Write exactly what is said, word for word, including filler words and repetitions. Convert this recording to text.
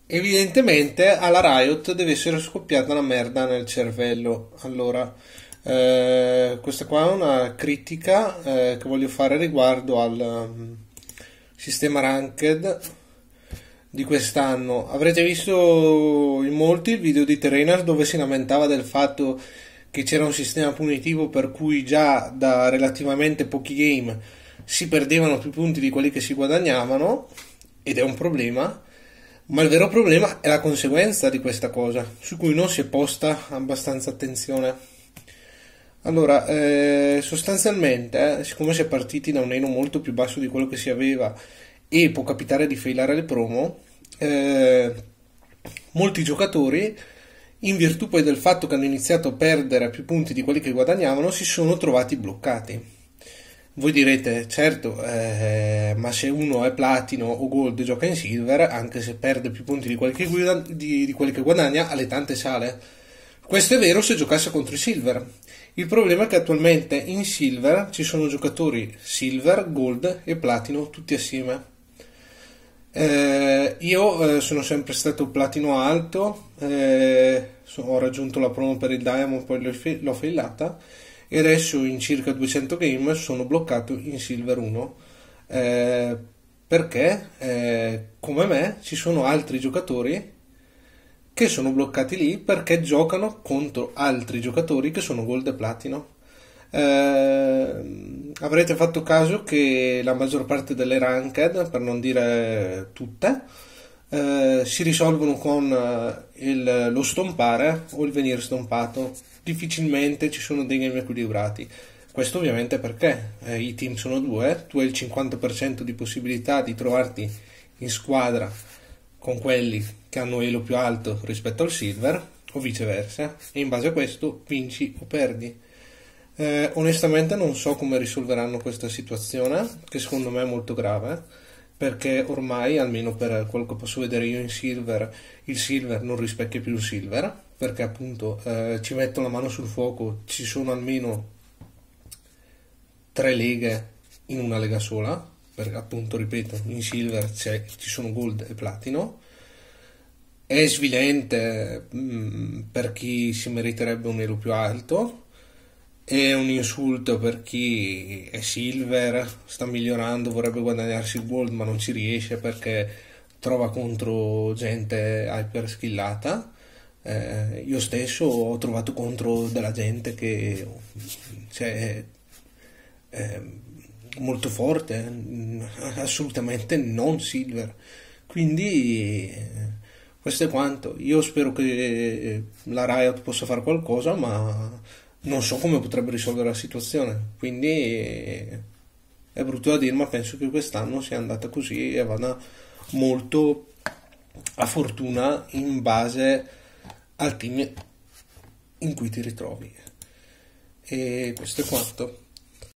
Evidentemente alla Riot deve essere scoppiata una merda nel cervello. Allora, eh, questa qua è una critica eh, che voglio fare riguardo al um, sistema ranked di quest'anno. Avrete visto in molti il video di Trainer dove si lamentava del fatto che c'era un sistema punitivo per cui già da relativamente pochi game si perdevano più punti di quelli che si guadagnavano, ed è un problema. Ma il vero problema è la conseguenza di questa cosa, su cui non si è posta abbastanza attenzione. Allora, eh, sostanzialmente, eh, siccome si è partiti da un elo molto più basso di quello che si aveva e può capitare di failare le promo, eh, molti giocatori, in virtù poi del fatto che hanno iniziato a perdere più punti di quelli che guadagnavano, si sono trovati bloccati. Voi direte, certo, eh, ma se uno è platino o gold e gioca in silver, anche se perde più punti di quelli che, guida- di, di quelli che guadagna, alle tante sale. Questo è vero se giocasse contro i silver. Il problema è che attualmente in silver ci sono giocatori silver, gold e platino tutti assieme. Eh, io eh, sono sempre stato platino alto, eh, so- ho raggiunto la promo per il diamond, poi l'ho, fi- l'ho failata e adesso in circa duecento game sono bloccato in silver uno, eh, perché eh, come me ci sono altri giocatori che sono bloccati lì perché giocano contro altri giocatori che sono gold e platino. Eh, avrete fatto caso che la maggior parte delle ranked, per non dire tutte, eh, si risolvono con eh, il- lo stompare o il venire stompato. Difficilmente ci sono dei game equilibrati. Questo ovviamente perché eh, i team sono due, tu hai il cinquanta per cento di possibilità di trovarti in squadra con quelli che hanno elo più alto rispetto al silver o viceversa, e in base a questo vinci o perdi. Eh, onestamente non so come risolveranno questa situazione, che secondo me è molto grave, perché ormai, almeno per quello che posso vedere io in silver, il silver non rispecchia più il silver, perché appunto eh, ci metto la mano sul fuoco, ci sono almeno tre leghe in una lega sola, perché appunto, ripeto, in silver c'è- ci sono gold e platino. È svilente mh, per chi si meriterebbe un elo più alto, è un insulto per chi è silver, sta migliorando, vorrebbe guadagnarsi il gold ma non ci riesce perché trova contro gente hyper skillata. Eh, io stesso ho trovato contro della gente che cioè, è molto forte, assolutamente non silver. Quindi eh, questo è quanto. Io spero che la Riot possa fare qualcosa, ma non so come potrebbe risolvere la situazione. Quindi eh, è brutto da dire, ma penso che quest'anno sia andata così e vada molto a fortuna in base al team in cui ti ritrovi. E questo è quanto.